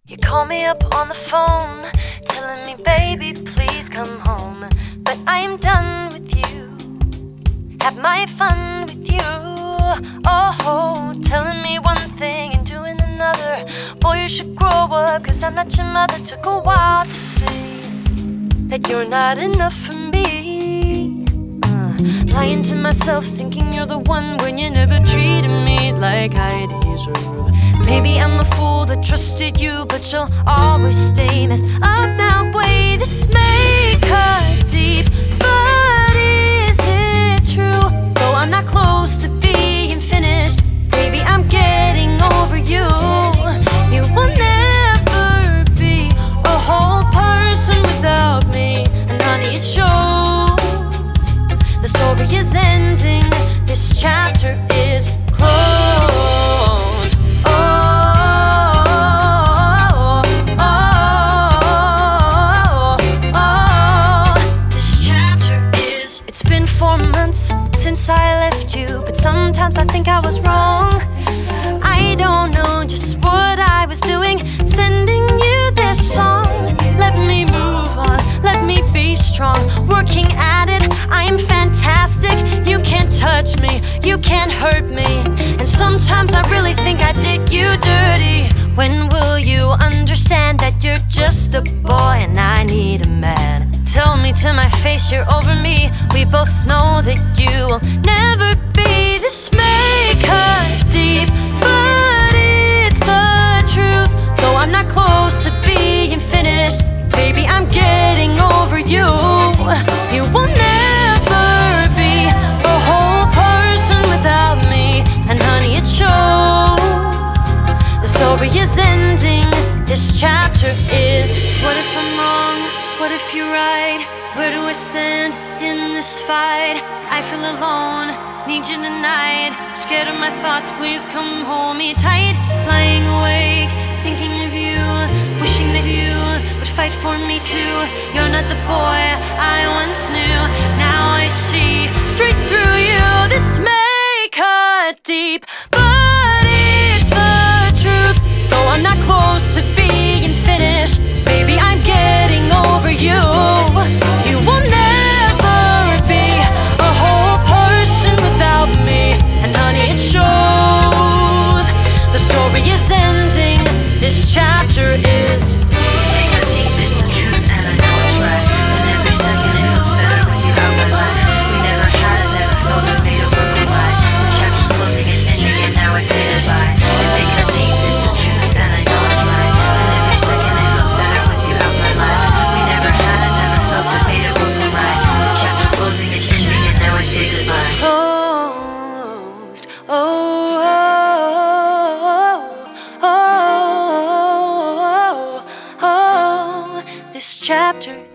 You call me up on the phone, telling me, baby, please come home. But I am done with you, have my fun with you. Oh, telling me one thing and doing another. Boy, you should grow up, cause I'm not your mother. Took a while to see that you're not enough for me. Lying to myself, thinking you're the one when you never treated me like I deserve. Maybe I'm the fool that trusted you, but you'll always stay messed up now. Way this may cut deep, but is it true? Though I'm not close to being finished, baby, I'm getting over you. You will never be a whole person without me, and honey, it shows. The story is ending, this chapter is closed. It's been 4 months since I left you, but sometimes I think I was wrong. I don't know just what I was doing, sending you this song. Let me move on, let me be strong, working at it, I am fantastic. You can't touch me, you can't hurt me, and sometimes I really think I did you dirty. When will you understand that you're just a boy and I need a man? Tell me to my face you're over me. We both know that you will never be. This may cut deep, but it's the truth. Though I'm not close to being finished, baby, I'm getting over you. You will never be a whole person without me, and honey, it shows. The story is ending, this chapter is. What if I'm wrong? What if you're right? Where do I stand in this fight? I feel alone, need you tonight. Scared of my thoughts, please come hold me tight. Lying awake, thinking of you, wishing that you would fight for me too. You're not the boy I once knew. Now I see straight through you. This may cut deep, but it's the truth. Though I'm not close to being finished, baby, I'm getting over you. You will never be a whole person without me, and honey, it shows. The story is ending, this chapter is. This chapter